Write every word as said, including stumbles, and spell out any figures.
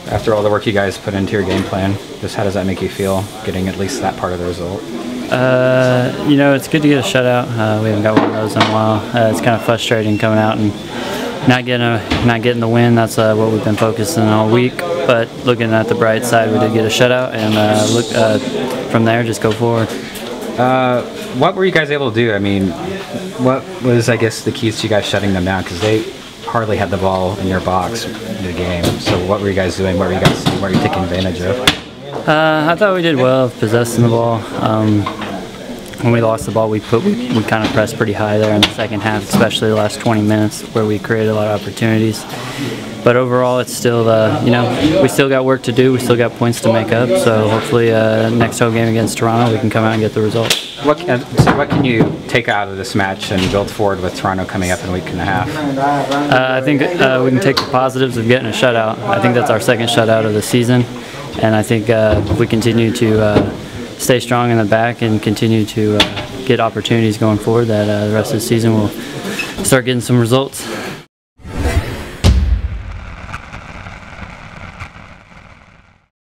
After all the work you guys put into your game plan, just how does that make you feel, getting at least that part of the result? Uh, you know, it's good to get a shutout. Uh, we haven't got one of those in a while. Uh, it's kind of frustrating coming out and not getting a, not getting the win. That's uh, what we've been focusing on all week. But looking at the bright side, we did get a shutout, and uh, look uh, from there, just go forward. Uh, what were you guys able to do? I mean, what was, I guess, the keys to you guys shutting them down? Because they hardly had the ball in your box in the game. So what were you guys doing? What were you guys seeing? What were you taking advantage of? Uh, I thought we did well of possessing the ball. Um, when we lost the ball, we put we, we kind of pressed pretty high there in the second half, especially the last twenty minutes where we created a lot of opportunities. But overall, it's still, uh, you know, we still got work to do. We still got points to make up. So hopefully, uh, next home game against Toronto, we can come out and get the result. What can, so what can you take out of this match and build forward with Toronto coming up in a week and a half? Uh, I think uh, we can take the positives of getting a shutout. I think that's our second shutout of the season. And I think uh, if we continue to uh, stay strong in the back and continue to uh, get opportunities going forward, that uh, the rest of the season we'll start getting some results.